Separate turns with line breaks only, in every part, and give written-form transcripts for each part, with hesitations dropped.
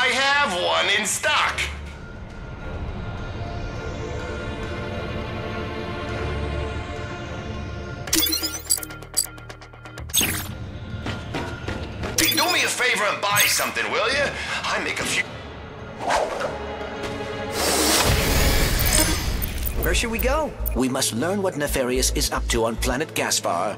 I have one in stock. Hey, do me a favor and buy something, will you? I make a few...
Where should we go?
We must learn what Nefarious is up to on planet Gaspar.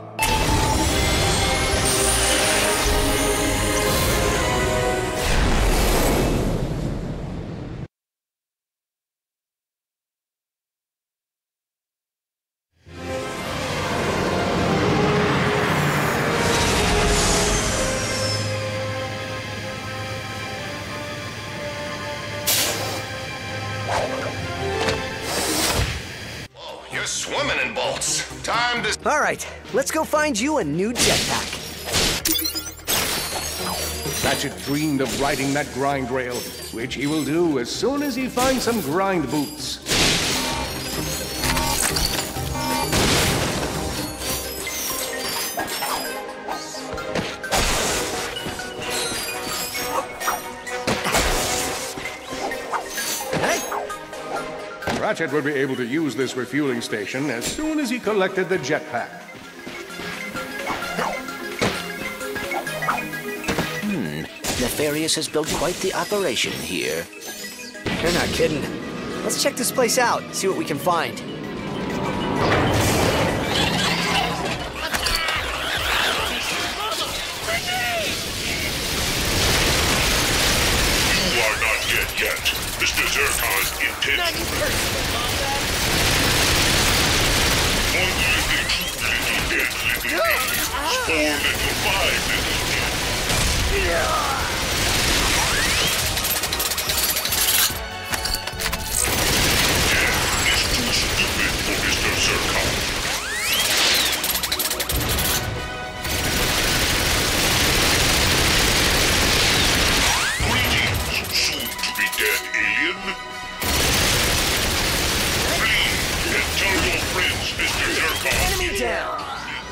Swimming in bolts. Time to...
All right, let's go find you a new jetpack.
Ratchet dreamed of riding that grind rail, which he will do as soon as he finds some grind boots. Ratchet would be able to use this refueling station as soon as he collected the jetpack.
Nefarious has built quite the operation here.
You're not kidding. Let's check this place out, see what we can find.
You are not dead yet. Mr. Zircon's intent.
Not you personally, Combat.
One little 2 little dead little 8, 4 little 5 little dead. Death is too stupid for Mr. Zircon. Greetings, soon-to-be-dead alien. Flee and tell your friends Mr. Zircon
Enemy
is
down!
dead.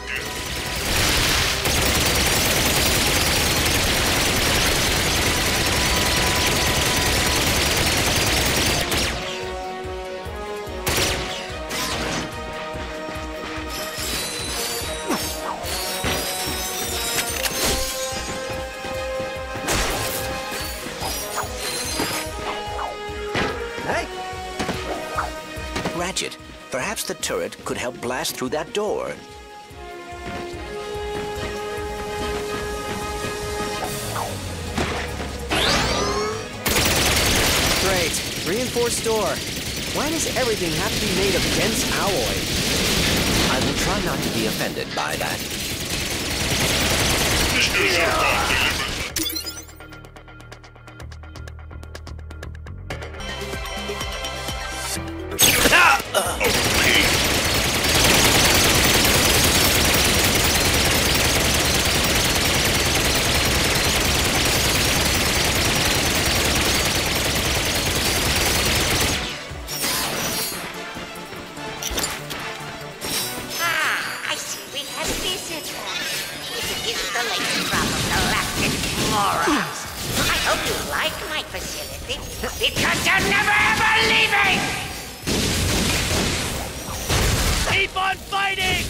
Ratchet, perhaps the turret could help blast through that door.
Great. Reinforced door. Why does everything have to be made of dense alloy?
I will try not to be offended by that.
Mr. Zircon delivered.
I see we have visitors. It's an installation from galactic morons. I hope you like my facility, because you're never ever leaving! Keep on fighting!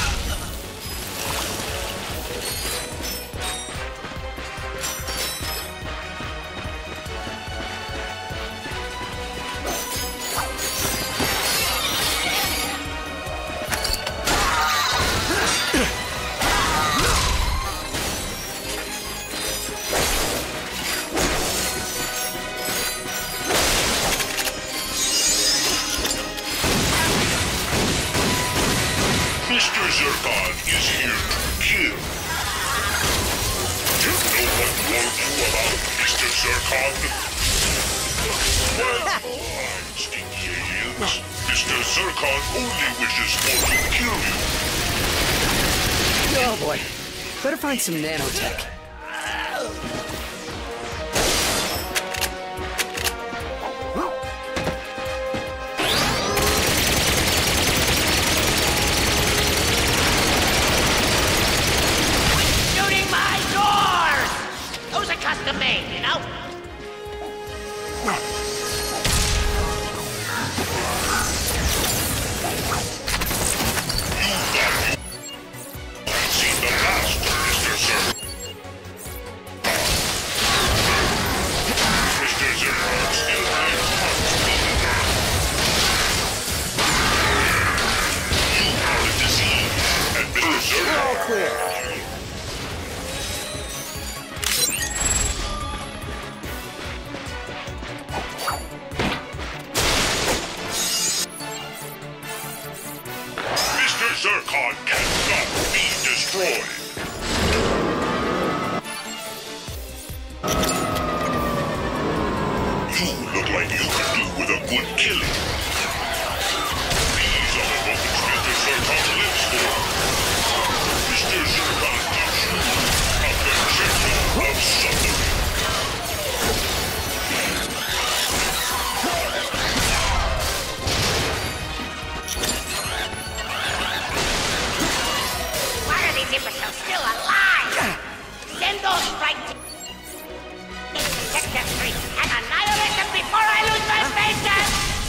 Mr. Zircon is here to kill. Do you know what warned you about Mr. Zircon? Well, fine, stinky aliens. Mr. Zircon only wishes for to kill you.
Oh boy. Better find some nanotech.
Shooting my doors! Those are custom made, you know?
clear.
Mr. Zircon cannot be destroyed. You look like you could do with a good killing. These are the moments Mr. Zircon lives for. Mr. Zircon gives you a concerto of suffering.
Why are these imbeciles still alive? Send those right to Sector 3 and annihilate them before I lose my patience!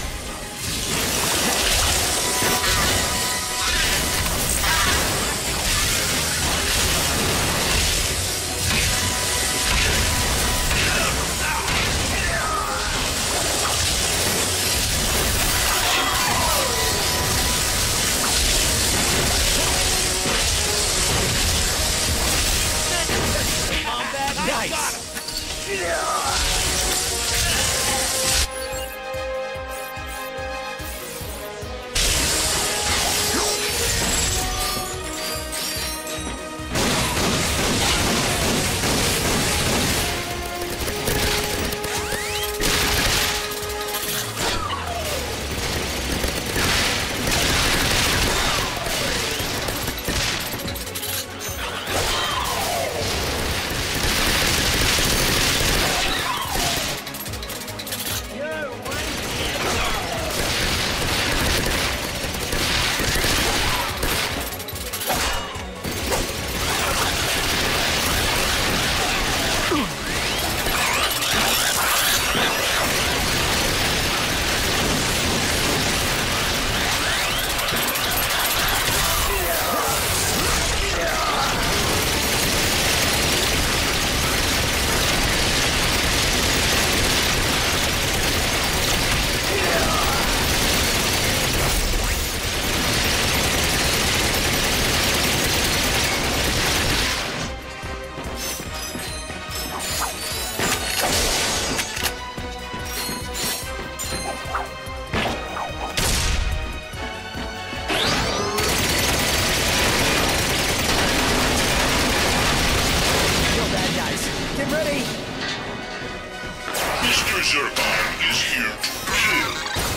Mr. Zircon is here to kill.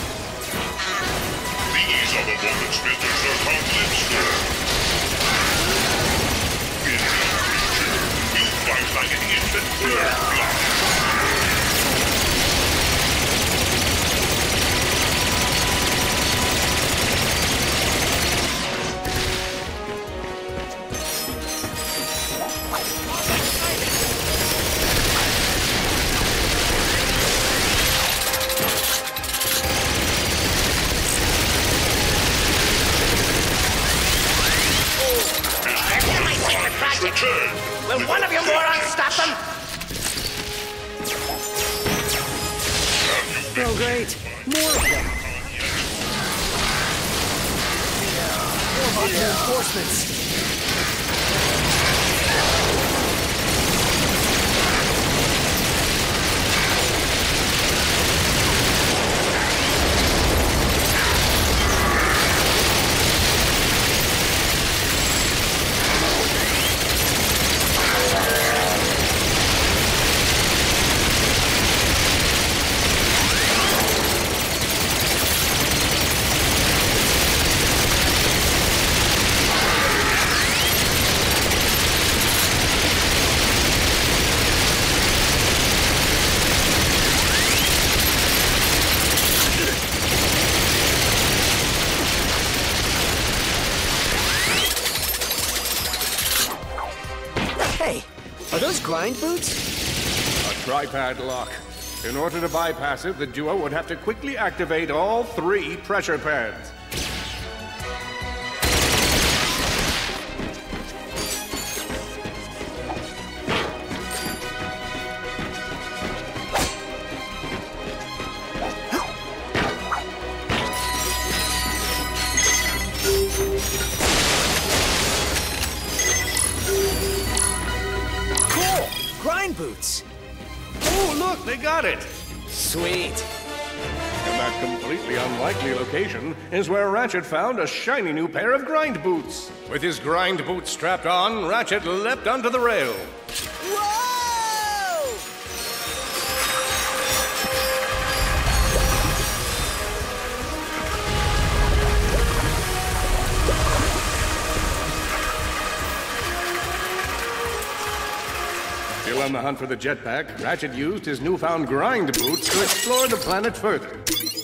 These are the moments Mr. Zircon lives for. In the future, you fight like an infant blood.
Will one of you morons stop them?
Oh, great. More of them. Reinforcements. Hey, are those grind boots?
A tripad lock. In order to bypass it, the duo would have to quickly activate all 3 pressure pads.
grind boots.
Oh, look, they got it!
Sweet.
In that completely unlikely location is where Ratchet found a shiny new pair of grind boots. With his grind boots strapped on, Ratchet leapt onto the rail.
Whoa!
Still on the hunt for the jetpack, Ratchet used his newfound grind boots to explore the planet further.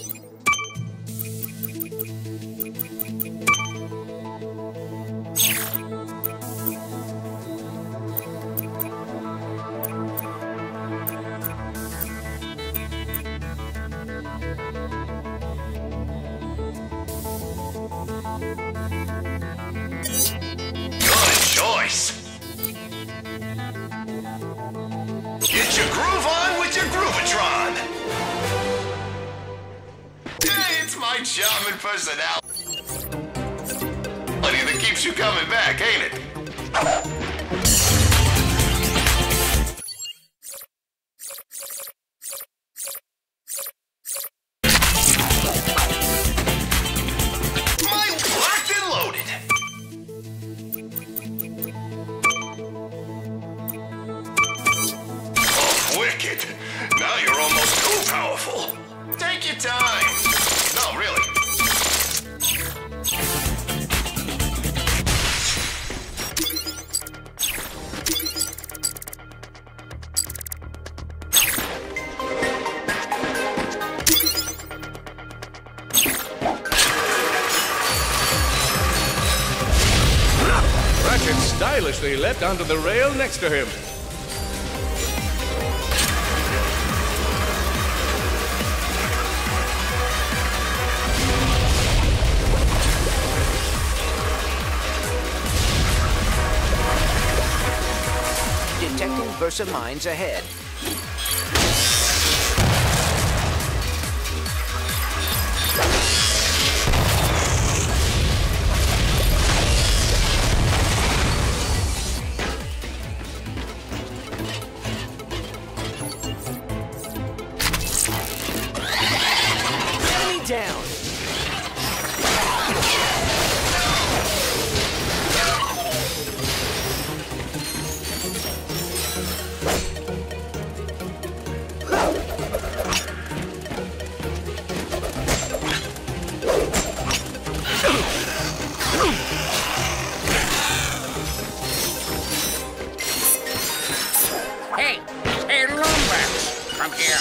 Good choice. Get your groove on with your Groovatron. Hey, it's my charming personality that keeps you coming back, ain't it? Locked and loaded. Oh, wicked. Now you're almost too powerful. Take your time. No, really.
Ratchet stylishly leapt onto the rail next to him.
Detecting Versa mines ahead.
Enemy down.
Hey, Lombax, come here.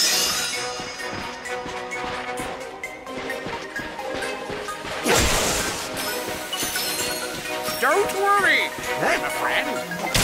Don't worry, I'm a friend.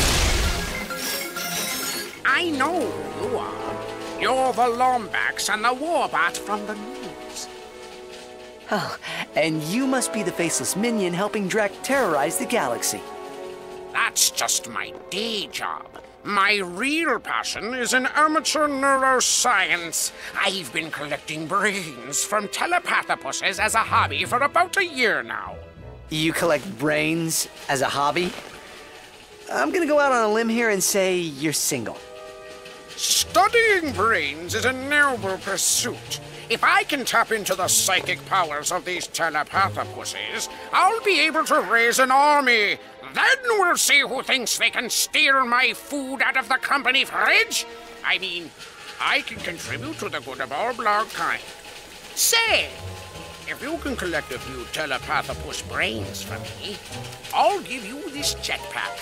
I know who you are. You're the Lombax and the Warbot from the news.
Oh, and you must be the faceless minion helping Drac terrorize the galaxy.
That's just my day job. My real passion is in amateur neuroscience. I've been collecting brains from telepathopuses as a hobby for about a year now.
You collect brains as a hobby? I'm gonna go out on a limb here and say you're single.
Studying brains is a noble pursuit. If I can tap into the psychic powers of these telepathopuses, I'll be able to raise an army. Then we'll see who thinks they can steal my food out of the company fridge. I mean, I can contribute to the good of all blogkind. Say, if you can collect a few telepathopus brains for me, I'll give you this jetpack.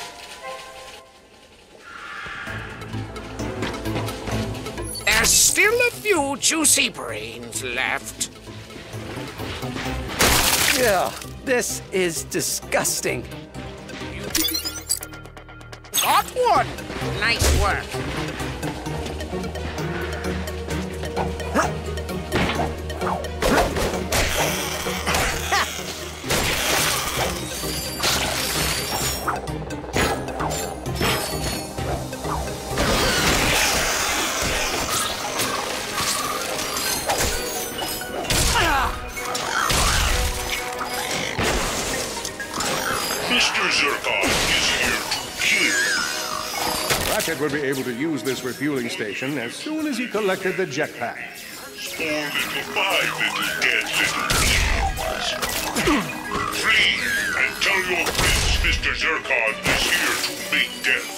There's still a few juicy brains left.
Ugh, this is disgusting.
Got one! Nice work.
Mr. Zircon is here to kill.
Ratchet would be able to use this refueling station as soon as he collected the jetpack.
My little dead little beings. Flee and tell your friends Mr. Zircon is here to make death.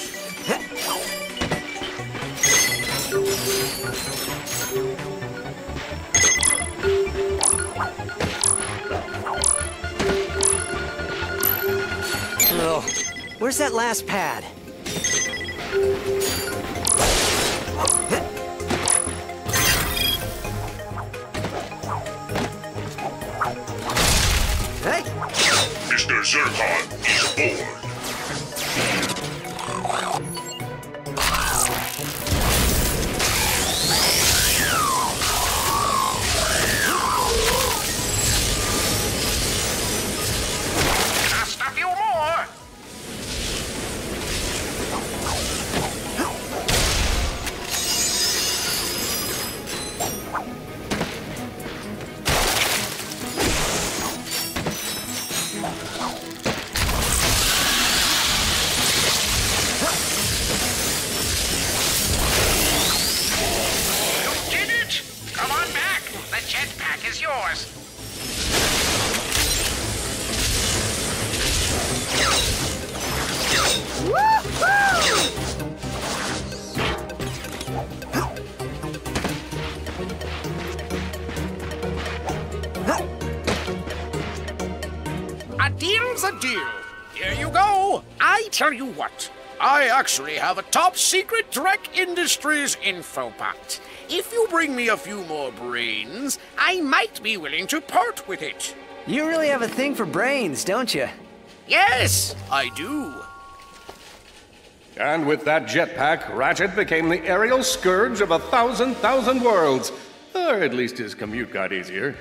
Oh, where's that last pad? Hey!
Mr. Zircon is aboard.
Just a few more. You did it! Come on back. The jetpack is yours. A deal's a deal. Here you go. I tell you what. I actually have a top secret Drek Industries info pact. If you bring me a few more brains, I might be willing to part with it.
You really have a thing for brains, don't you?
Yes, I do.
And with that jetpack, Ratchet became the aerial scourge of 1,000 worlds. Or at least his commute got easier.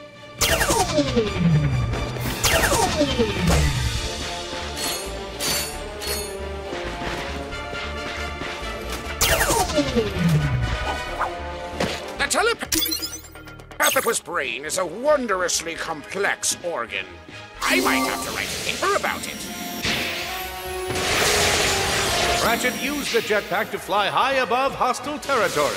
The telepathic brain is a wondrously complex organ. I might have to write a paper about it.
Ratchet used the jetpack to fly high above hostile territory.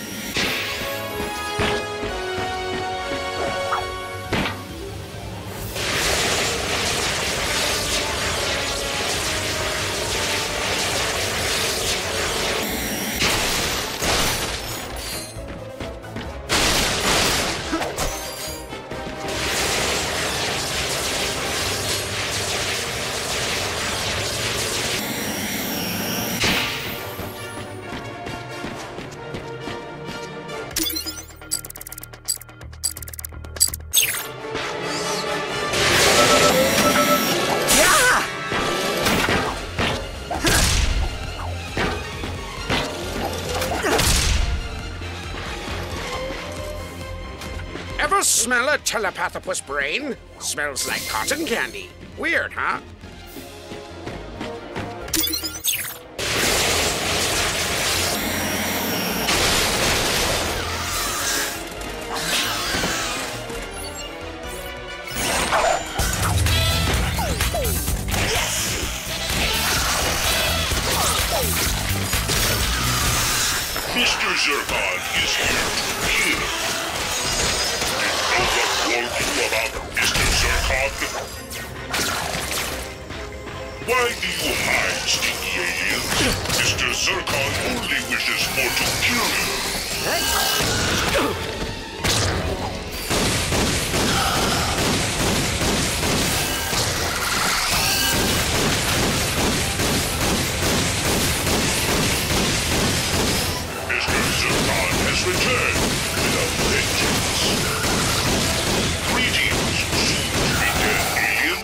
Ever smell a telepathopus brain? Smells like cotton candy. Weird, huh?
Mr. Zircon is here to kill. You know what warned you about Mr. Zircon? Why do you hide, stinky aliens? Mr. Zircon only wishes for to kill you. Has returned with a vengeance. Greetings, soon-to-be-dead alien.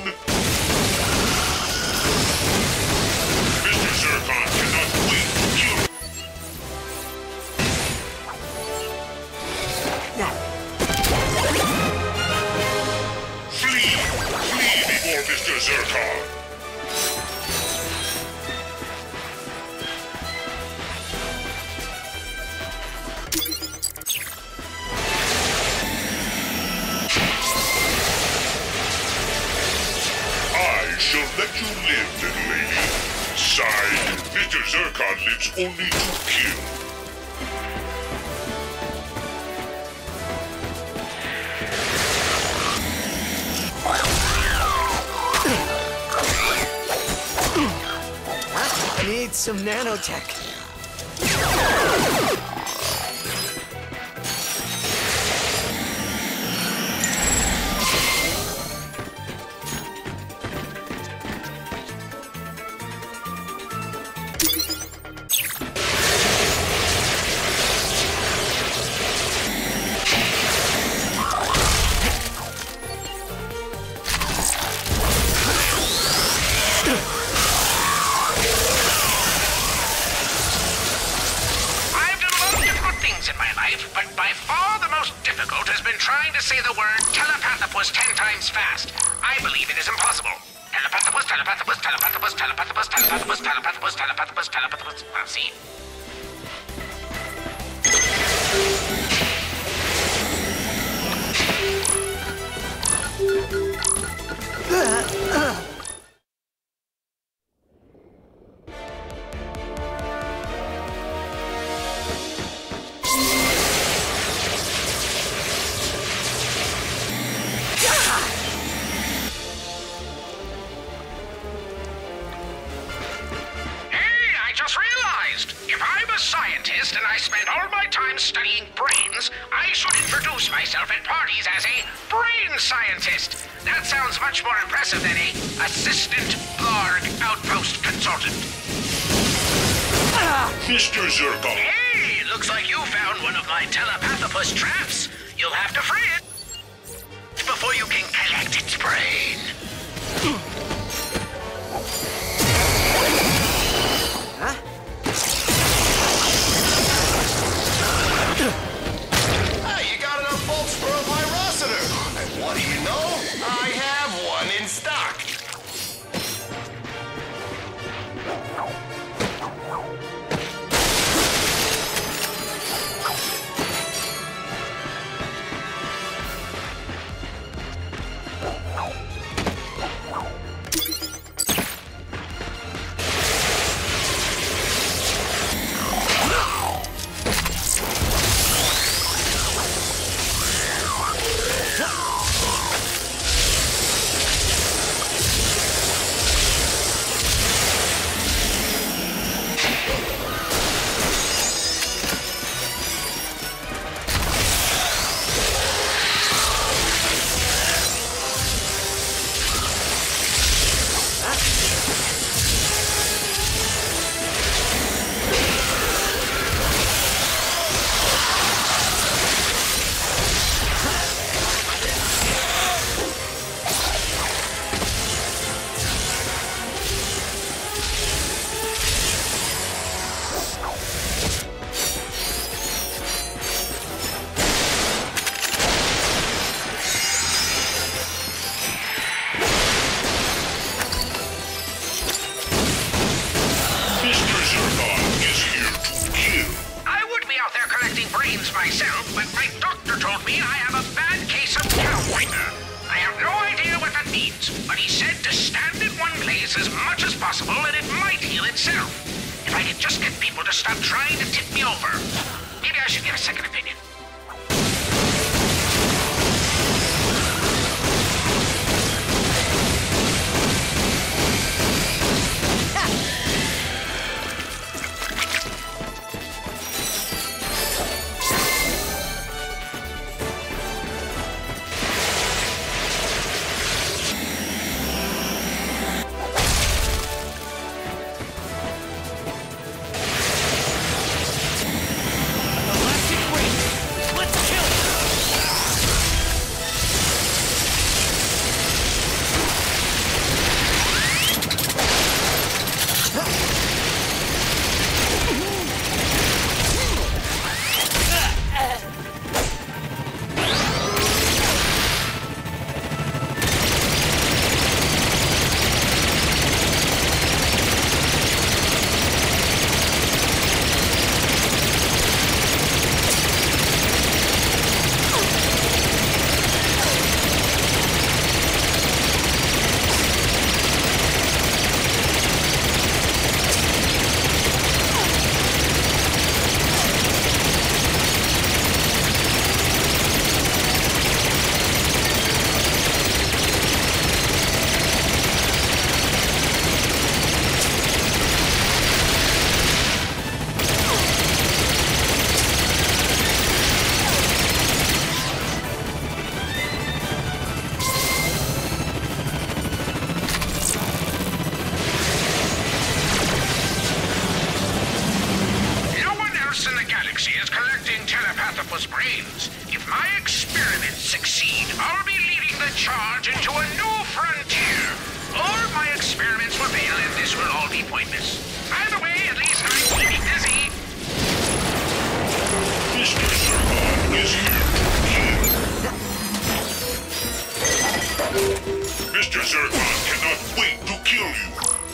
Mr. Zircon cannot wait to kill you. Flee! Flee before Mr. Zircon! I shall let you live, little lady. Inside, Mr. Zircon lives only to kill.
I need some nanotech.
Trying to say the word telepathopus 10 times fast. I believe it is impossible. Telepathopus, telepathopus, telepathopus, telepathopus, telepathopus, telepathopus, telepathopus, telepathopus. See? And I spend all my time studying brains, I should introduce myself at parties as a brain scientist. That sounds much more impressive than a assistant Qwark outpost consultant.
Mr. Zircon.
Hey, looks like you found one of my telepathopus traps. You'll have to free it before you can collect its brain.
What do you know? I have one in stock.
myself, but my doctor told me I have a bad case of cow poisoner. I have no idea what that means, but he said to stand in one place as much as possible and it might heal itself. If I could just get people to stop trying to tip me over. Maybe I should get a second opinion.
Mr. Zircon cannot wait to kill you.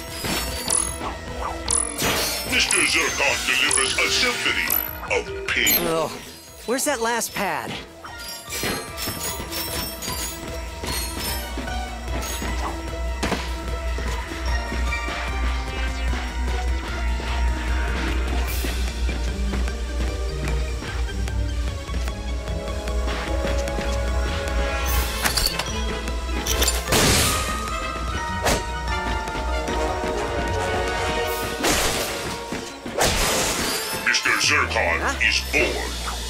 Mr. Zircon delivers a symphony of pain.
Ugh. Where's that last pad?
Mr. Zircon is bored.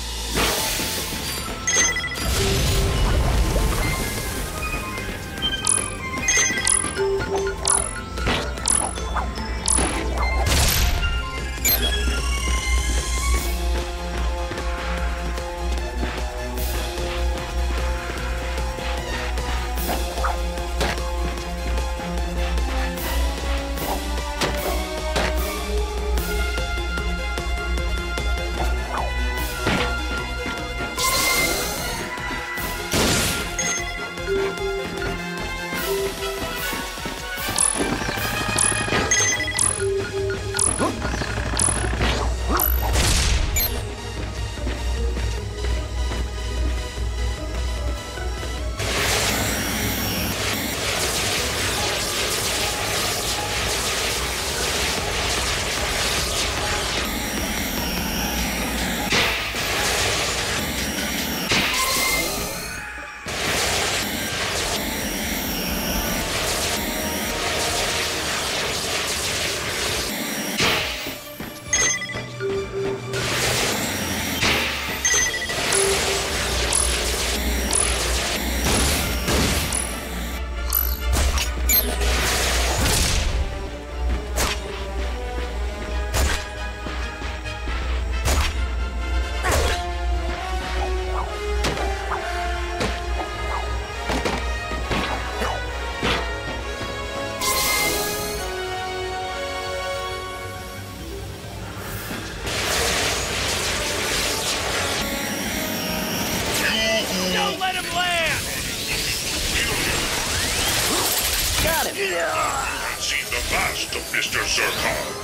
Don't let him land!
Got him.
See the last of Mr. Zircon.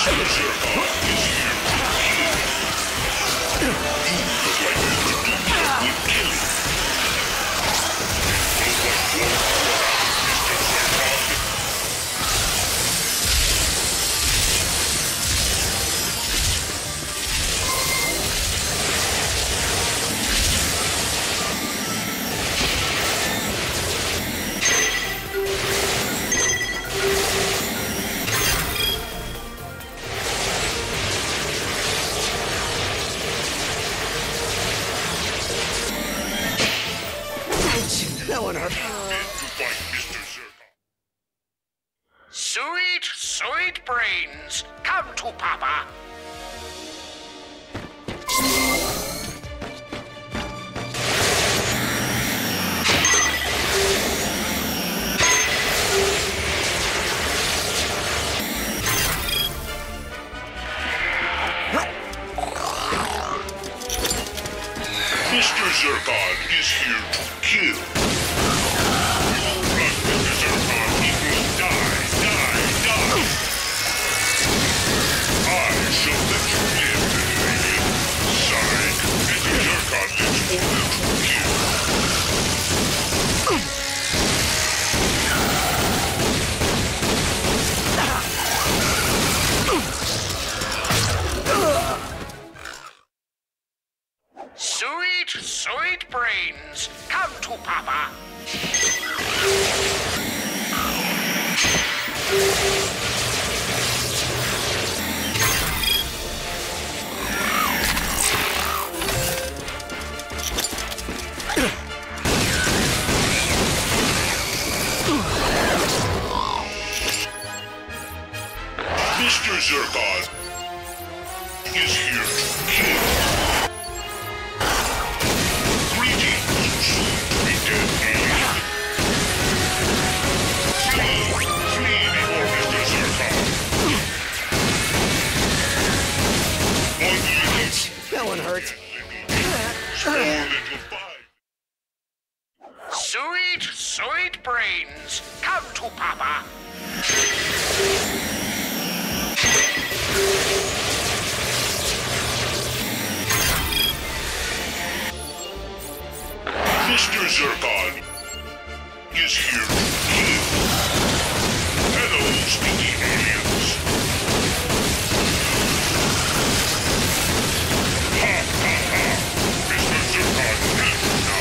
That one hurt.
Sweet, sweet brains, come to Papa.
Mr. Zircon is here to kill. Run, Mr. Zircon, he will die. I shall let you live, lady. Psych, Mr. Zircon lives only to kill.
Sweet, sweet brains, come to Papa.
Mr. Zircon is here to kill. Greetings, soon-to-be-dead alien. Flee before Mr. Zircon. Unleash.
That one hurt.
Small little bite.
Sweet, sweet brains, come to Papa.
Mr. Zircon is here to kill. Hello, sneaky aliens. Ha ha ha! Mr. Zircon is now.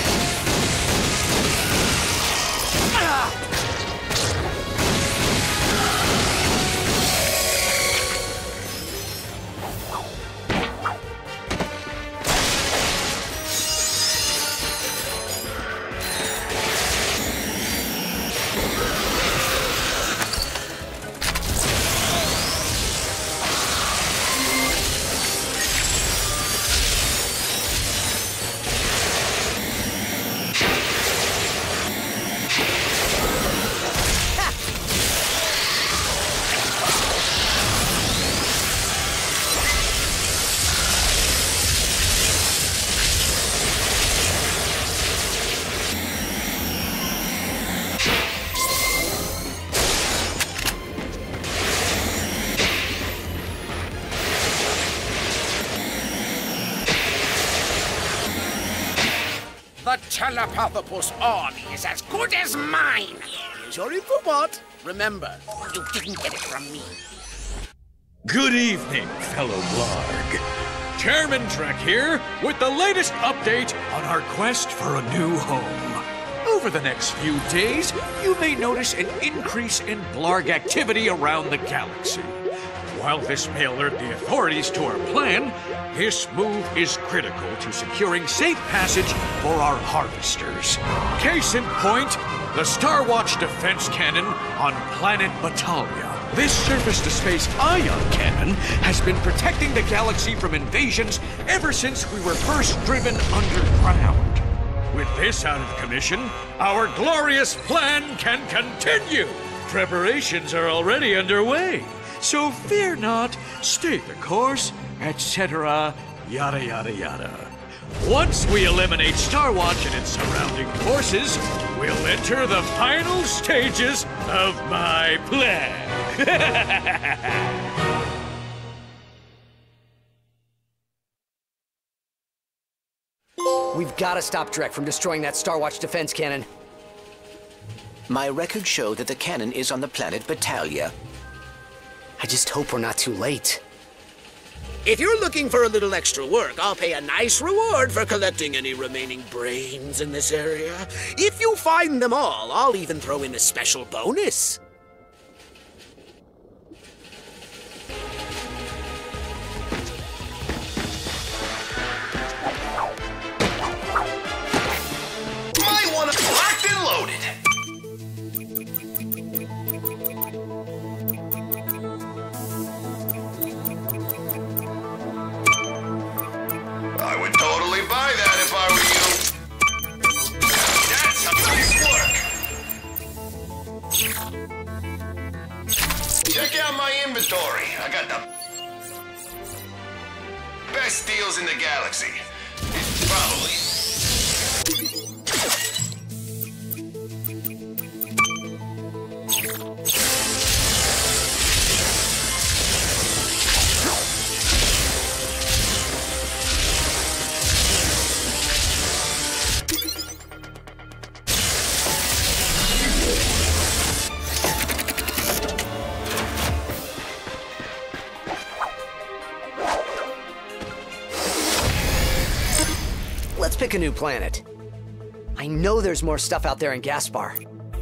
The telepathopus army is as good as mine.
Sorry for what?
Remember, you didn't get it from me.
Good evening, fellow Blarg. Chairman Trek here with the latest update on our quest for a new home. Over the next few days, you may notice an increase in Blarg activity around the galaxy. While this may alert the authorities to our plan, this move is critical to securing safe passage for our harvesters. Case in point, the Star Watch defense cannon on planet Batalia. This surface-to-space ion cannon has been protecting the galaxy from invasions ever since we were first driven underground. With this out of commission, our glorious plan can continue. Preparations are already underway. So fear not, stay the course, etc., yada yada yada. Once we eliminate Star Watch and its surrounding forces, we'll enter the final stages of my plan.
We've got to stop Drek from destroying that Star Watch defense cannon.
My records show that the cannon is on the planet Battalia.
I just hope we're not too late.
If you're looking for a little extra work, I'll pay a nice reward for collecting any remaining brains in this area. If you find them all, I'll even throw in a special bonus.
Might want to locked and loaded. I would totally buy that if I were you. That's some nice work. Check out my inventory. I got the best deals in the galaxy. Probably.
Let's pick a new planet. I know there's more stuff out there in Gaspar.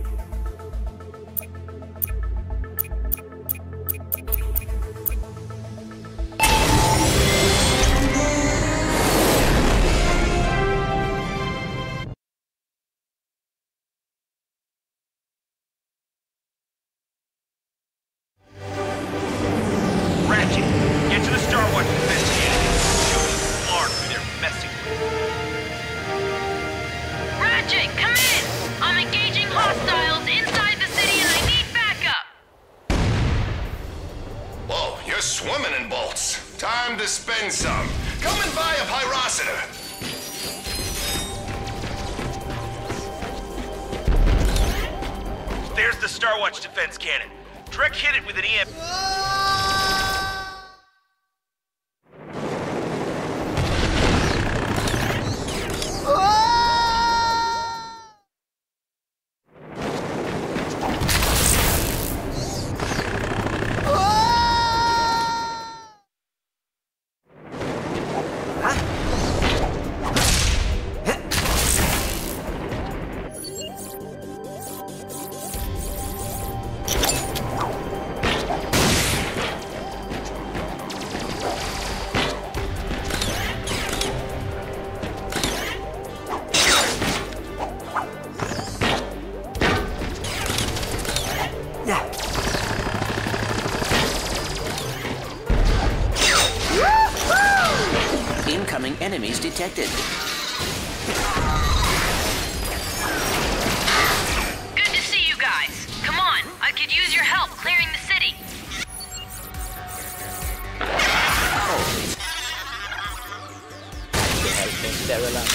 Ratchet, get to the Star Watch defense cannon. Show Qwark who they're messing with.
Ratchet, come in! I'm engaging hostiles inside the city and I need backup!
Whoa, you're swimming in bolts. Time to spend some. Come and buy a pyrocitor.
There's the Star Watch defense cannon. Drek hit it with an EM.
Incoming enemies detected.
Good to see you guys. Come on, I could use your help clearing the city.
It has been sterilized.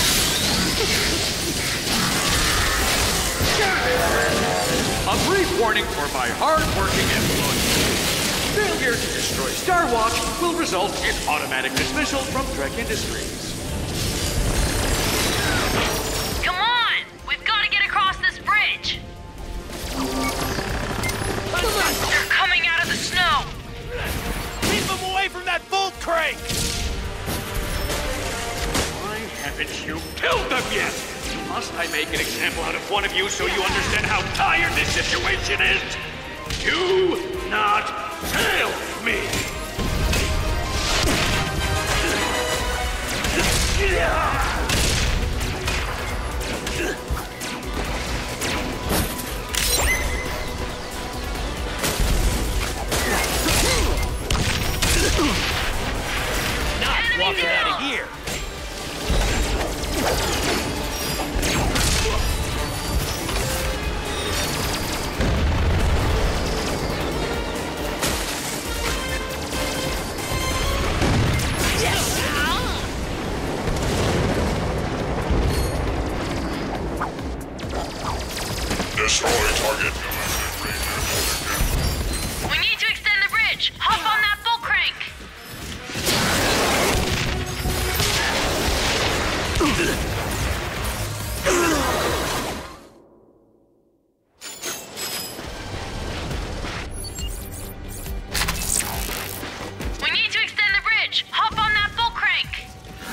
A brief warning for my hard-working employees. Failure to destroy Star Watch will result in automatic dismissal from Trek Industries.
Come on! We've got to get across this bridge! They're coming out of the snow!
Keep them away from that bolt crank!
Why haven't you killed them yet? Must I make an example out of one of you so you understand how tired this situation is? Do not fail me!
Not walking out of here!
Destroy target.
We need to extend the bridge! Hop on that bull crank! We need to extend the bridge. Hop on that full crank.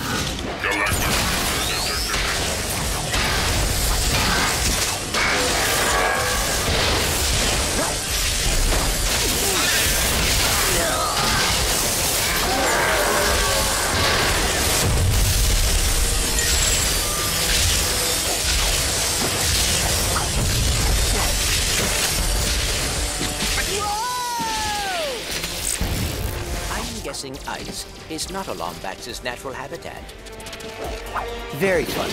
I'm guessing ice is not a Lombax's natural habitat.
Very fun.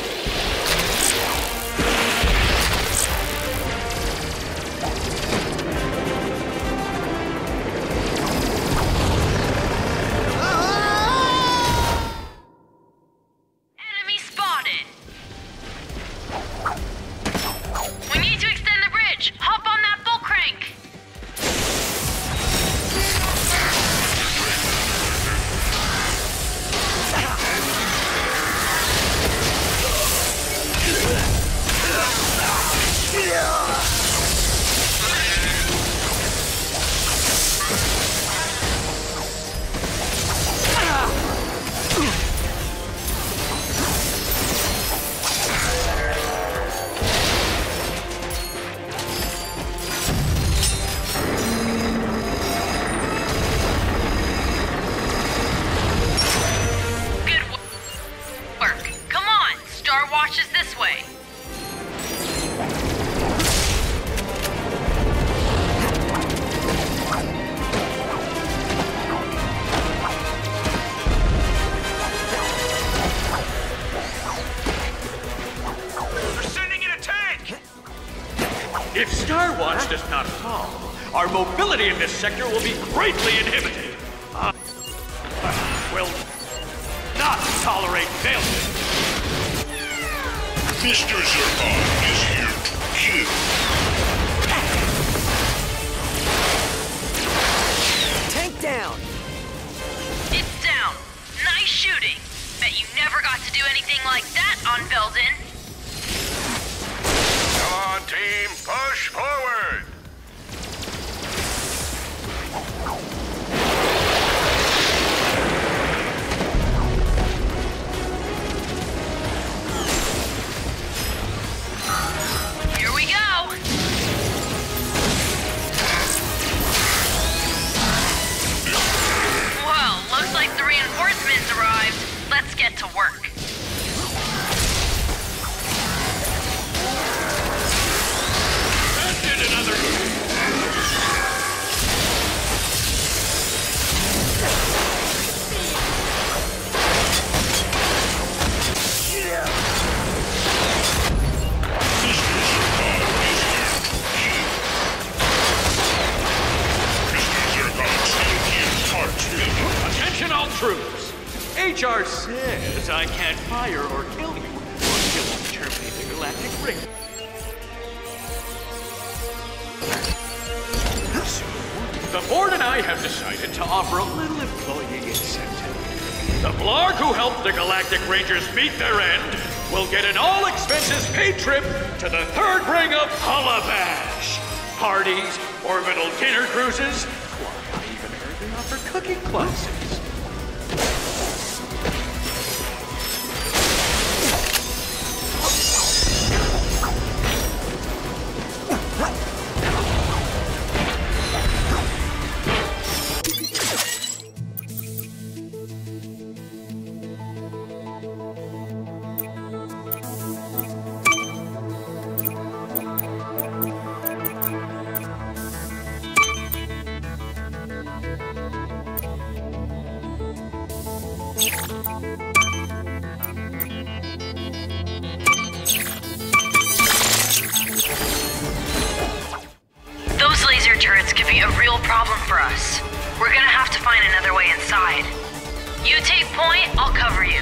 Enemy spotted. We need to extend the bridge. Hop on that full crank. Good work. Come on, Star Watch is this way.
They're sending in a tank!
If Star Watch does not fall, our mobility in this sector will be greatly inhibited. Will not tolerate failure.
Mr. Zircon is here to kill.
Tank down!
It's down. Nice shooting. Bet you never got to do anything like that on Belden.
Come on, team, push forward!
Here we go. Well, looks like the reinforcements arrived. Let's get to work.
That did another. Attention all troops. HR says I can't fire or kill you until you terminate the galactic ring. So, the board and I have decided to offer a little employee incentive. The Blarg who helped the Galactic Rangers meet their end will get an all-expenses-paid trip to the third ring of Hullabash. Parties, orbital dinner cruises. Why, I even heard they offer cooking classes.
Those laser turrets could be a real problem for us. We're gonna have to find another way inside. You take point, I'll cover you.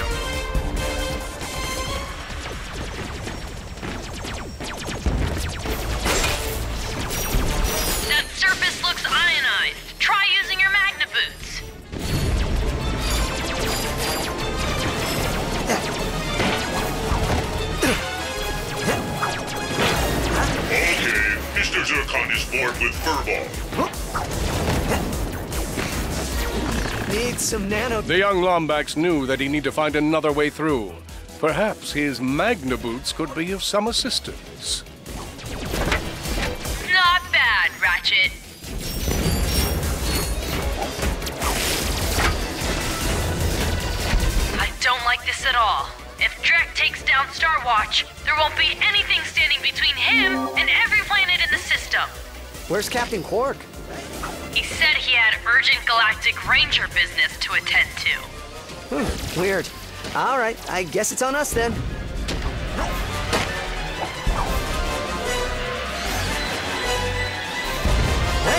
That surface looks ionized. Try using your magna boots.
Zircon is bored with Furball.
Need some nano...
The young Lombax knew that he needed to find another way through. Perhaps his Magna Boots could be of some assistance.
Not bad, Ratchet. I don't like this at all. If Drek takes down Starwatch, there won't be anything standing between him and every planet in the system.
Where's Captain Qwark?
He said he had urgent galactic ranger business to attend to.
Weird. All right, I guess it's on us then. Hey!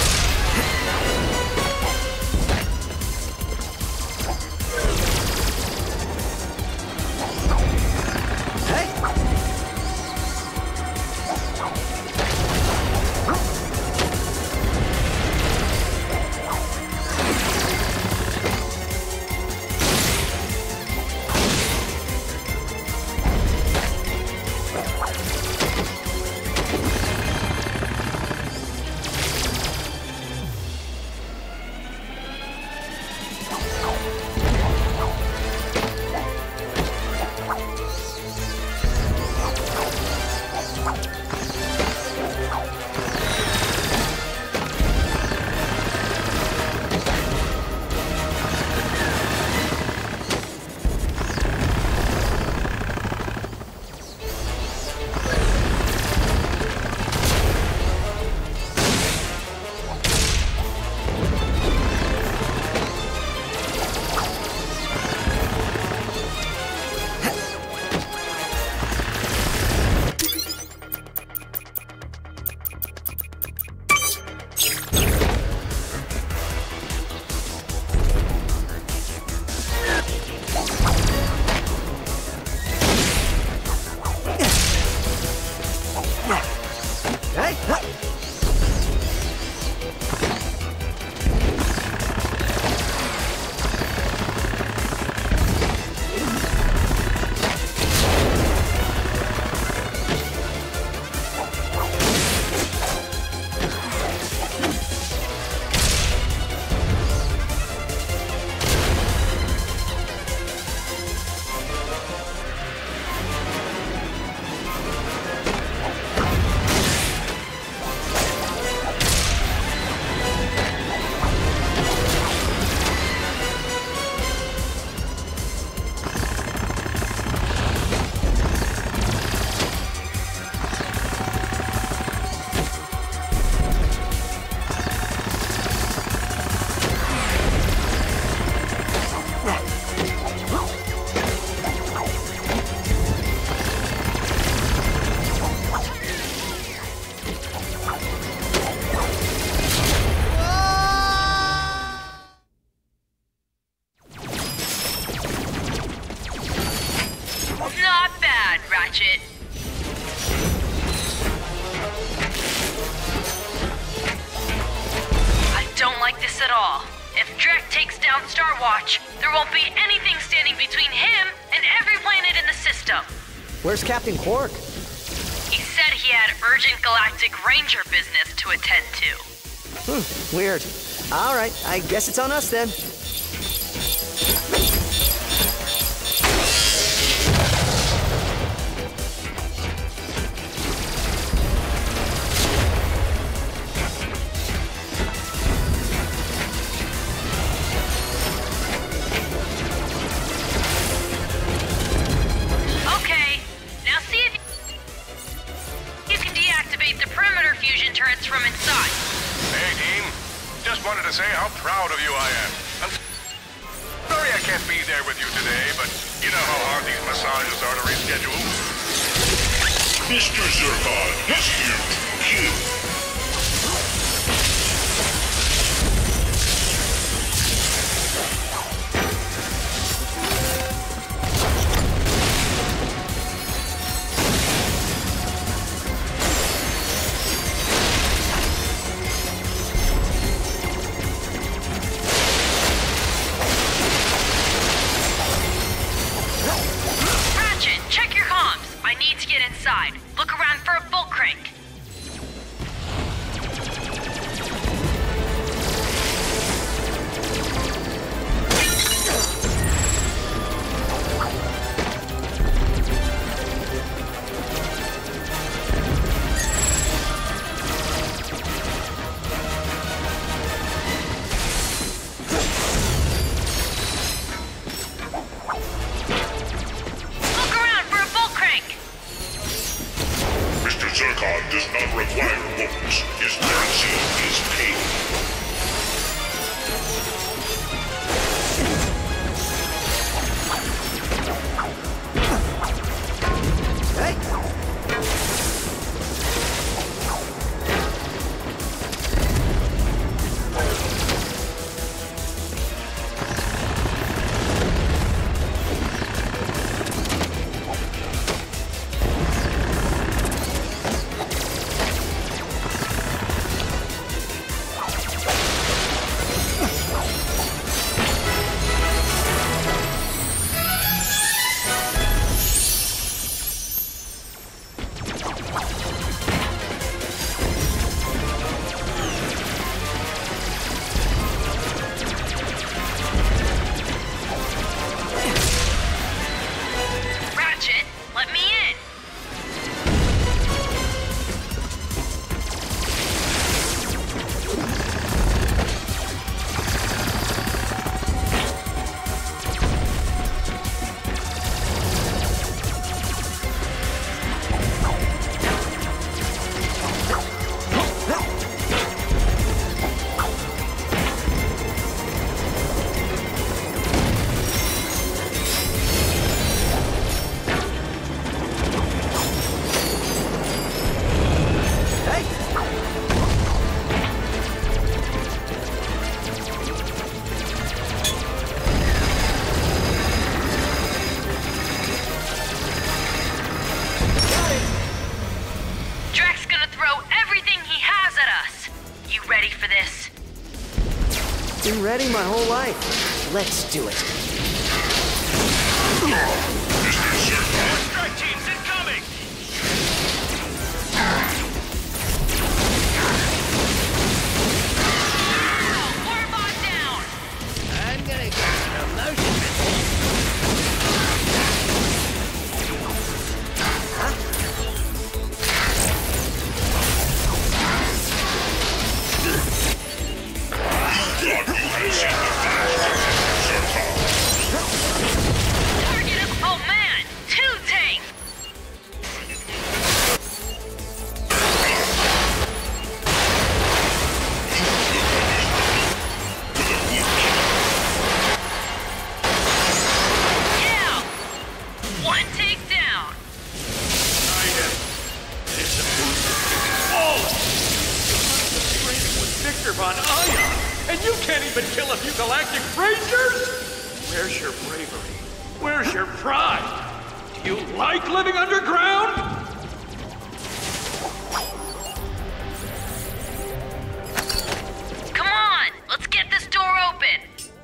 Ratchet. I don't like this at all. If Drek takes down Starwatch, there won't be anything standing between him and every planet in the system.
Where's Captain Qwark?
He said he had urgent galactic ranger business to attend to.
Weird. All right, I guess it's on us then.
Okay, now see if you can deactivate the perimeter fusion turrets from inside.
Hey, team. Just wanted to say how proud of you I am. I'm sorry I can't be there with you today, but you know how hard these massages are to reschedule. Mr. Zircon, yes, you.
Ratchet, check your comms. I need to get inside. Look around for a bull crank.
His ransom is paid.
Been ready my whole life. Let's do it.
Strike teams incoming!
Warbot down!
I'm gonna get some motion.
Target of... Oh man! 2 tanks! Yeah! 1 take down!
Victor Von Ion, and you can't even kill a few galactic rangers? Where's your bravery? Where's your pride? Do you like living underground?
Come on! Let's get this door open!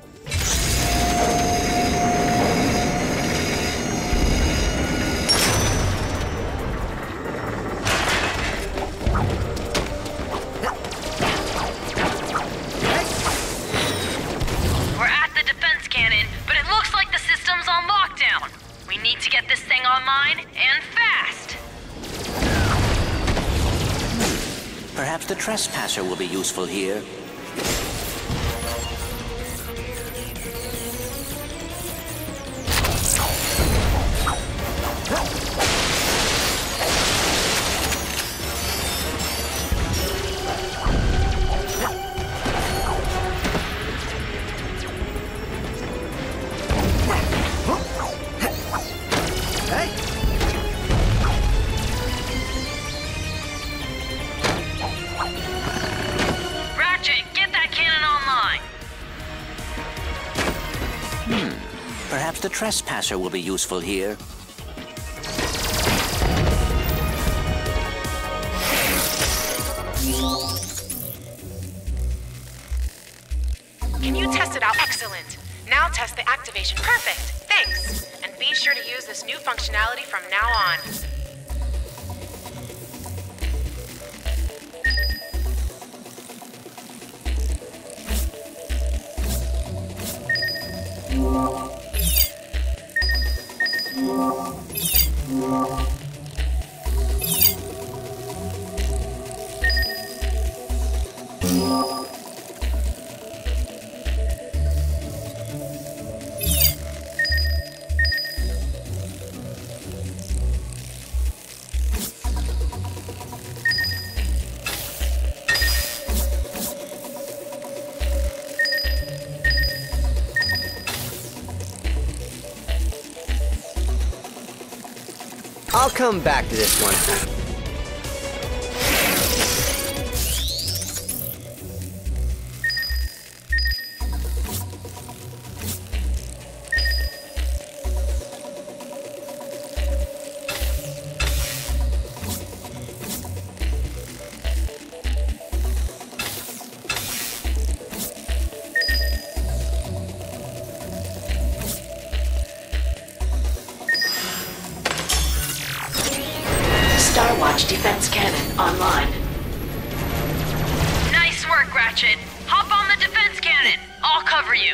We're at the defense cannon, but it looks like the system's on lockdown. We need to get this thing online, and fast!
Perhaps the trespasser will be useful here.
Ratchet, get that cannon online!
Perhaps the trespasser will be useful here.
Can you test it out? Excellent. Now test the activation. Perfect. Thanks. And be sure to use this new functionality from now on.
I'll come back to this one.
Starwatch defense cannon online.
Nice work, Ratchet. Hop on the defense cannon. I'll cover you.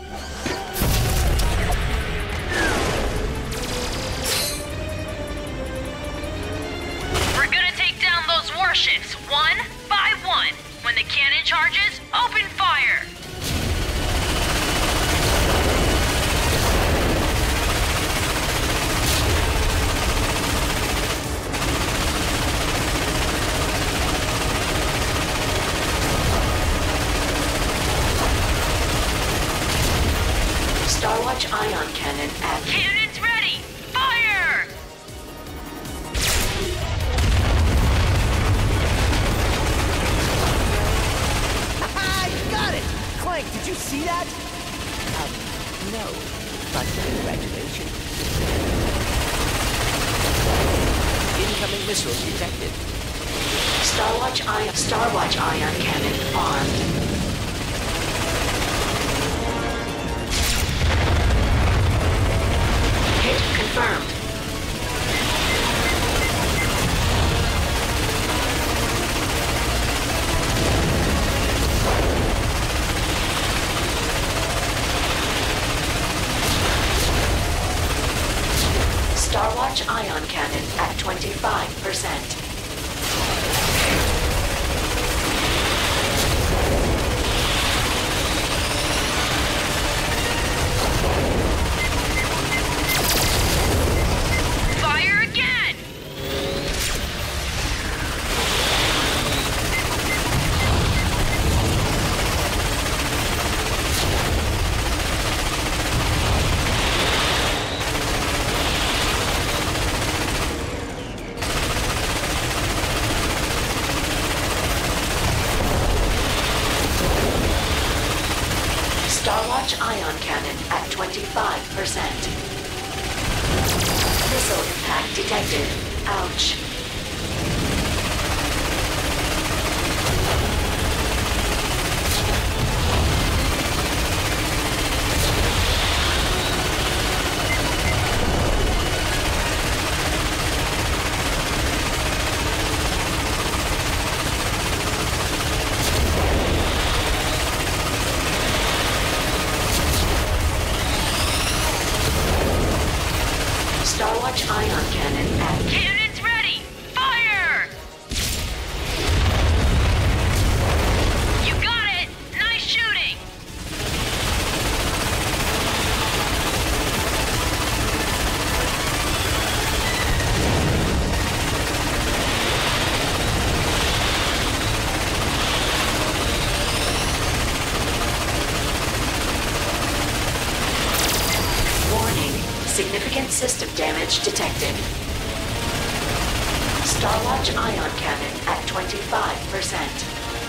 We're gonna take down those warships one by one. When the cannon charges, open fire.
Starwatch ion cannon at...
Cannon's ready! Fire!
I got it! Clank, did you see that? No. But congratulations.
Incoming missiles detected.
Starwatch ion cannon armed. Hit confirmed. Starwatch ion cannon at 25%.
Fire again!
Starwatch ion cannon at 25%. Missile impact detected. Ouch. Starwatch ion cannon at...
Cannon's ready! Fire! You got it! Nice shooting!
Warning. Significant system damage detected. Starwatch ion cannon at 25%.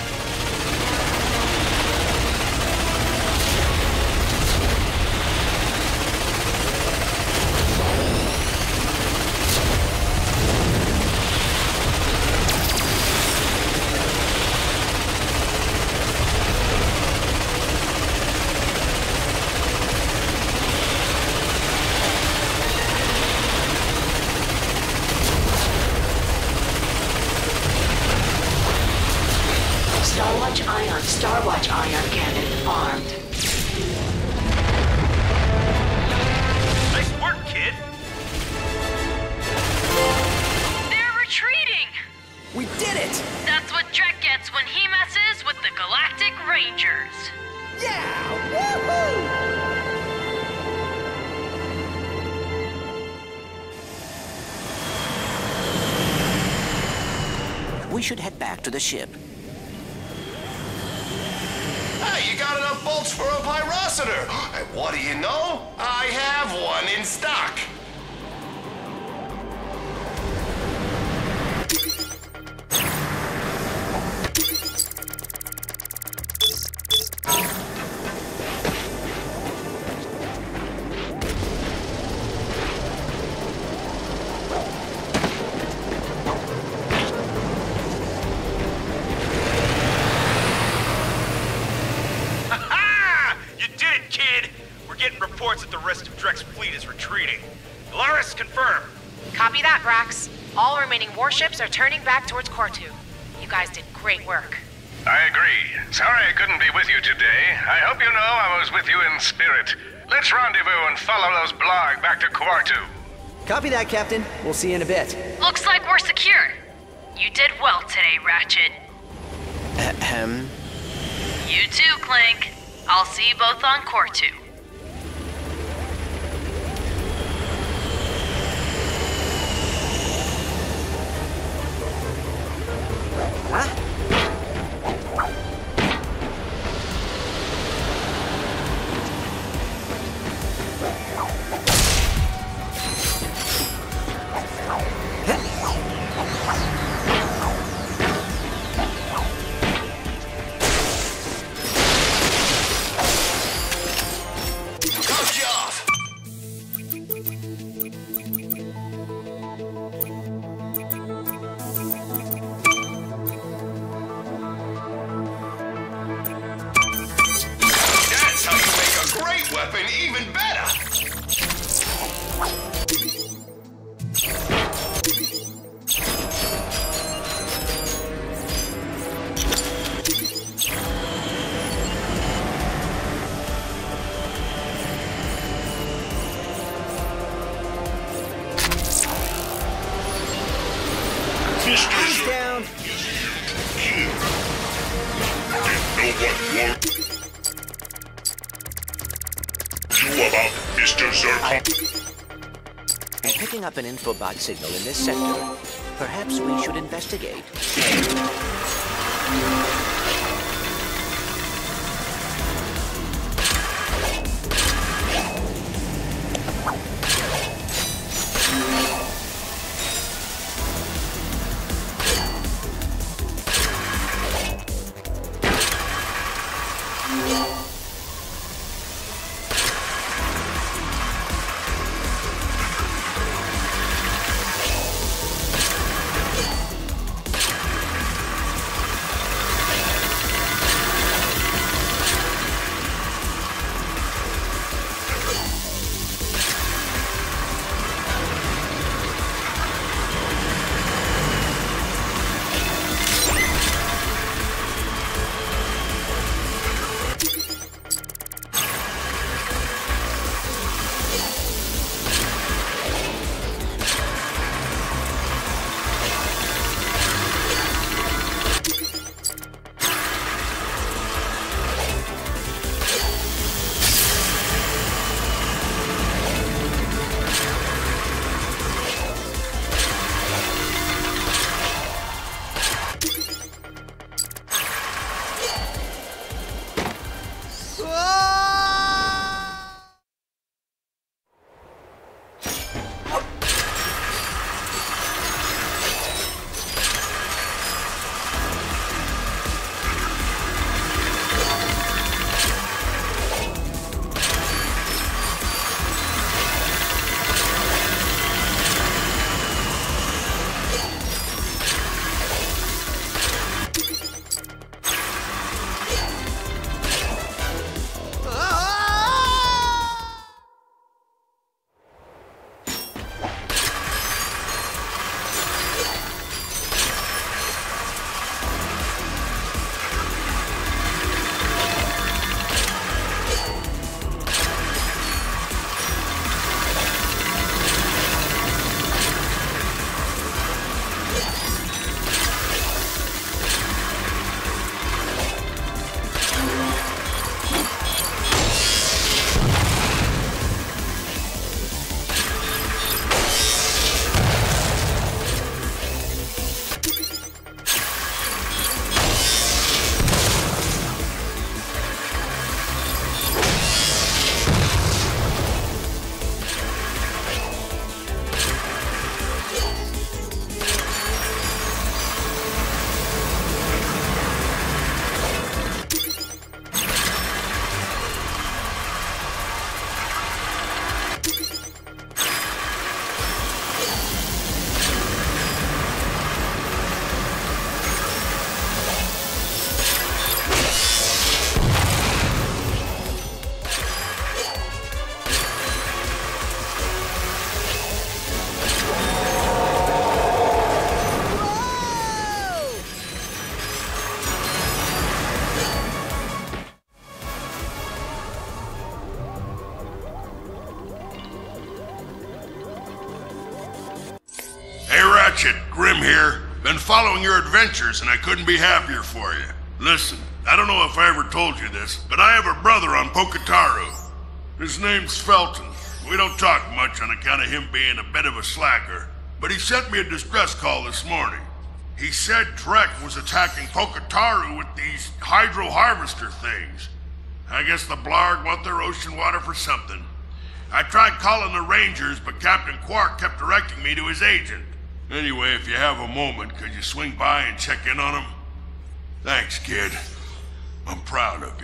Starwatch ion cannon armed.
Nice work, kid.
They're retreating!
We did it!
That's what Drek gets when he messes with the Galactic Rangers.
Yeah! Woohoo!
We should head back to the ship.
Hey, you got enough bolts for a pyrocitor! And what do you know? I have one in stock!
reports that the rest of Drek's fleet is retreating. Alaris, confirm.
Copy that, Brax. All remaining warships are turning back towards Quartu. You guys did great work.
I agree. Sorry I couldn't be with you today. I hope you know I was with you in spirit. Let's rendezvous and follow those blarg back to Quartu.
Copy that, Captain. We'll see you in a bit.
Looks like we're secure. You did well today, Ratchet. You too, Clank. I'll see you both on Quartu.
Huh?
Weapon even better!
He's down!
About Mr. Zerk.
I'm picking up an infobot signal in this sector. Perhaps we should investigate.
Ratchet, Grim here. Been following your adventures and I couldn't be happier for you. Listen, I don't know if I ever told you this, but I have a brother on Poketaru. His name's Felton. We don't talk much on account of him being a bit of a slacker, but he sent me a distress call this morning. He said Trek was attacking Poketaru with these hydro harvester things. I guess the Blarg want their ocean water for something. I tried calling the Rangers, but Captain Qwark kept directing me to his agent. Anyway, if you have a moment, could you swing by and check in on him? Thanks, kid. I'm proud of you.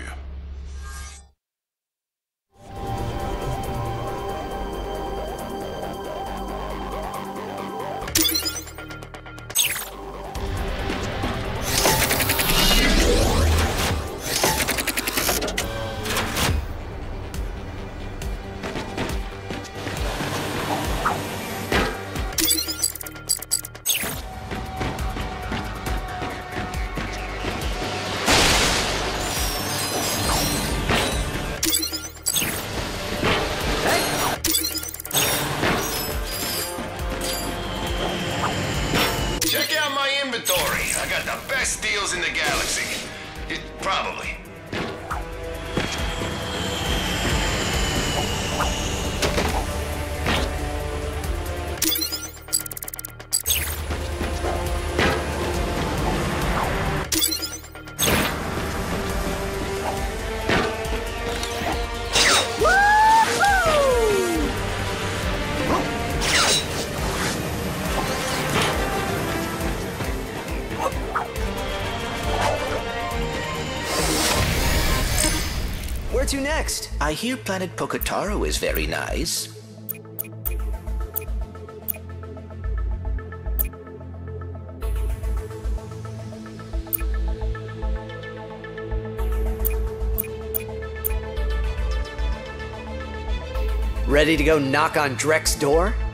I got the best deals in the galaxy. Probably.
Where to next? I hear planet Poketaru is very nice.
Ready to go knock on Drek's door?